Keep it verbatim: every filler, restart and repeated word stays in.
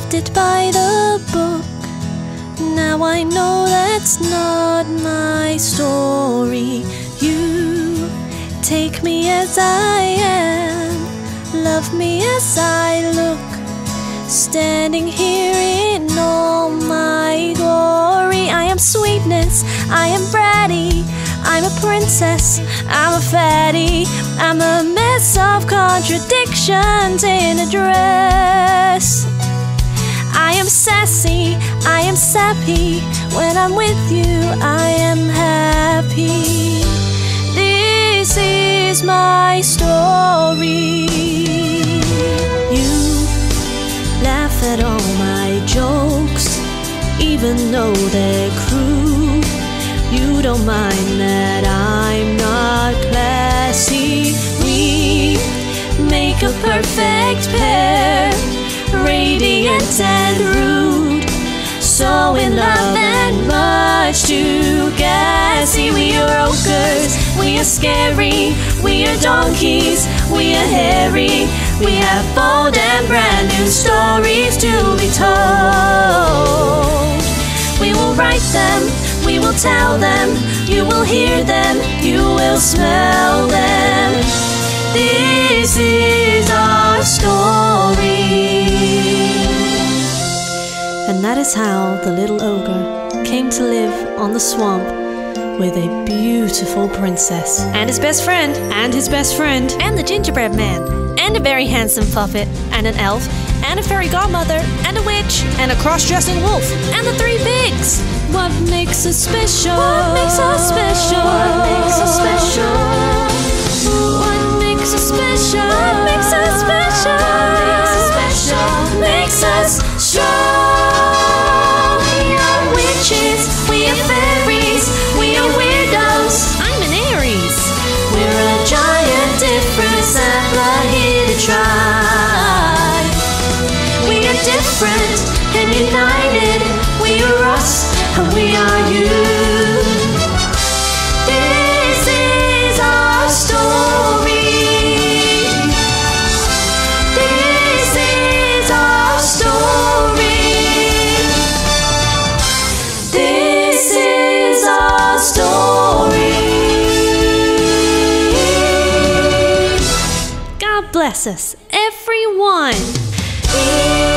left it by the book. Now I know that's not my story. You take me as I am, love me as I look, standing here in all my glory. I am sweetness, I am bratty, I'm a princess, I'm a fatty, I'm a mess of contradictions in a dress. I am sassy, I am sappy, when I'm with you I am happy. This is my story. You laugh at all my jokes, even though they're crude. You don't mind that I'm not classy. We make a perfect pair, radiant and rude, so in love and much too gassy. We are ogres, we are scary, we are donkeys, we are hairy. We have bold and brand new stories to be told. We will write them, we will tell them, you will hear them, you will smell them. This is our story. And that is how the little ogre came to live on the swamp with a beautiful princess, and his best friend, and his best friend, and the gingerbread man, and a very handsome puppet, and an elf, and a fairy godmother, and a witch, and a cross-dressing wolf, and the three pigs. What makes us special? What makes us special? What makes us special? What makes us special? What makes us special? What makes us special? Makes us strong. We are witches, we are fairies, we are weirdos. I'm an Aries. We're a giant difference and the hidden tribe. We are different and united. We are us and we are you. This is our story. This is our story. This is our story. God bless us, everyone.